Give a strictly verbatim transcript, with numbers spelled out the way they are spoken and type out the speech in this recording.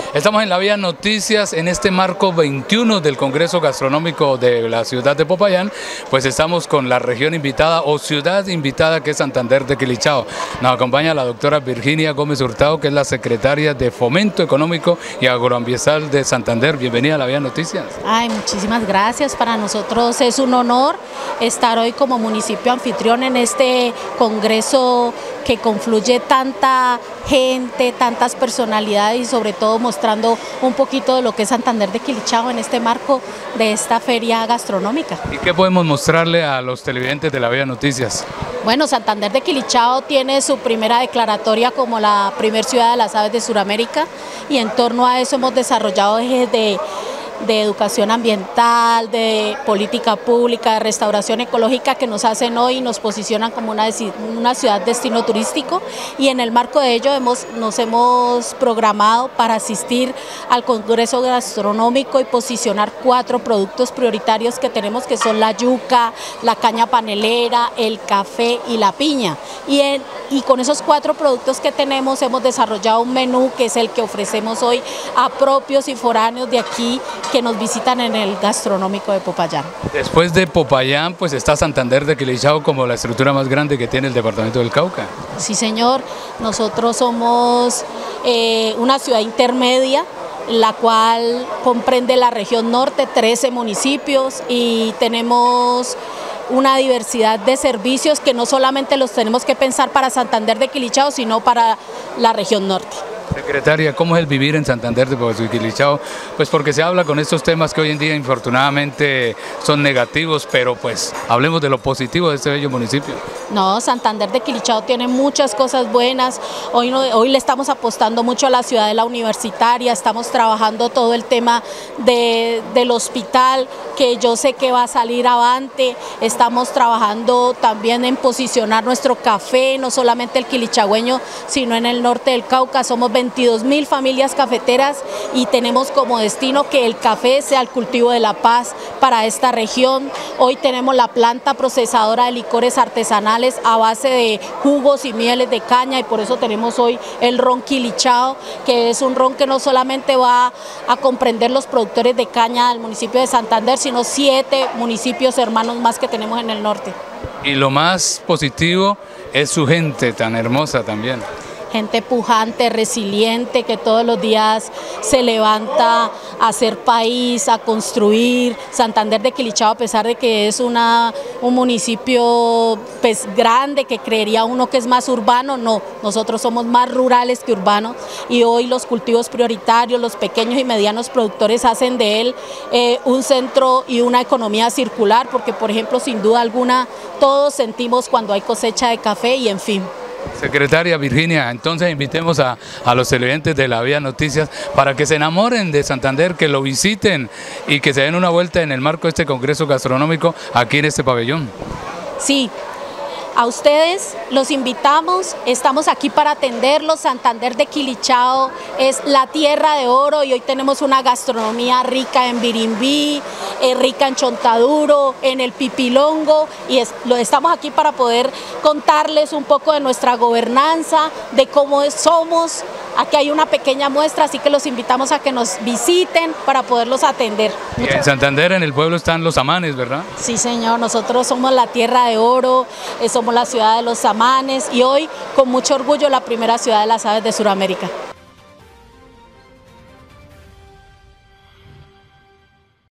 Estamos en la Vía Noticias en este marco veintiuno del Congreso Gastronómico de la ciudad de Popayán. Pues estamos con la región invitada o ciudad invitada, que es Santander de Quilichao. Nos acompaña la doctora Virginia Gómez Hurtado, que es la secretaria de Fomento Económico y Agroambiental de Santander. Bienvenida a la Vía Noticias. Ay, muchísimas gracias. Para nosotros es un honor estar hoy como municipio anfitrión en este congreso que confluye tanta gente, tantas personalidades y sobre todo mostrando un poquito de lo que es Santander de Quilichao en este marco de esta feria gastronómica. ¿Y qué podemos mostrarle a los televidentes de la Vía Noticias? Bueno, Santander de Quilichao tiene su primera declaratoria como la primer ciudad de las aves de Sudamérica y en torno a eso hemos desarrollado ejes de de educación ambiental, de política pública, de restauración ecológica que nos hacen hoy y nos posicionan como una, una ciudad destino turístico, y en el marco de ello hemos, nos hemos programado para asistir al Congreso Gastronómico y posicionar cuatro productos prioritarios que tenemos, que son la yuca, la caña panelera, el café y la piña. Y, en, y con esos cuatro productos que tenemos hemos desarrollado un menú que es el que ofrecemos hoy a propios y foráneos de aquí que nos visitan en el gastronómico de Popayán. Después de Popayán, pues está Santander de Quilichao como la estructura más grande que tiene el departamento del Cauca. Sí, señor, nosotros somos eh, una ciudad intermedia, la cual comprende la región norte, trece municipios, y tenemos una diversidad de servicios que no solamente los tenemos que pensar para Santander de Quilichao, sino para la región norte. Secretaria, ¿cómo es el vivir en Santander de Quilichao? Pues porque se habla con estos temas que hoy en día infortunadamente son negativos, pero pues hablemos de lo positivo de este bello municipio. No, Santander de Quilichao tiene muchas cosas buenas. Hoy, no, hoy le estamos apostando mucho a la ciudadela universitaria, estamos trabajando todo el tema de, del hospital, que yo sé que va a salir avante. Estamos trabajando también en posicionar nuestro café, no solamente el quilichagüeño, sino en el norte del Cauca. Somos veintidós mil familias cafeteras y tenemos como destino que el café sea el cultivo de la paz para esta región. Hoy tenemos la planta procesadora de licores artesanales a base de jugos y mieles de caña, y por eso tenemos hoy el ron Quilichao, que es un ron que no solamente va a comprender los productores de caña del municipio de Santander, sino siete municipios hermanos más que tenemos en el norte. Y lo más positivo es su gente tan hermosa también. Gente pujante, resiliente, que todos los días se levanta a hacer país, a construir. Santander de Quilichao, a pesar de que es una, un municipio pues, grande, que creería uno que es más urbano, no, nosotros somos más rurales que urbanos, y hoy los cultivos prioritarios, los pequeños y medianos productores hacen de él eh, un centro y una economía circular, porque por ejemplo, sin duda alguna, todos sentimos cuando hay cosecha de café y en fin. Secretaria Virginia, entonces invitemos a, a los televidentes de la Vía Noticias para que se enamoren de Santander, que lo visiten y que se den una vuelta en el marco de este Congreso Gastronómico aquí en este pabellón. Sí. A ustedes los invitamos, estamos aquí para atenderlos. Santander de Quilichao es la tierra de oro y hoy tenemos una gastronomía rica en birimbí, eh, rica en chontaduro, en el pipilongo, y es, lo, estamos aquí para poder contarles un poco de nuestra gobernanza, de cómo somos. Aquí hay una pequeña muestra, así que los invitamos a que nos visiten para poderlos atender. Y en Santander, en el pueblo, están los samanes, ¿verdad? Sí, señor, nosotros somos la tierra de oro, somos la ciudad de los samanes y hoy con mucho orgullo la primera ciudad de las aves de Sudamérica.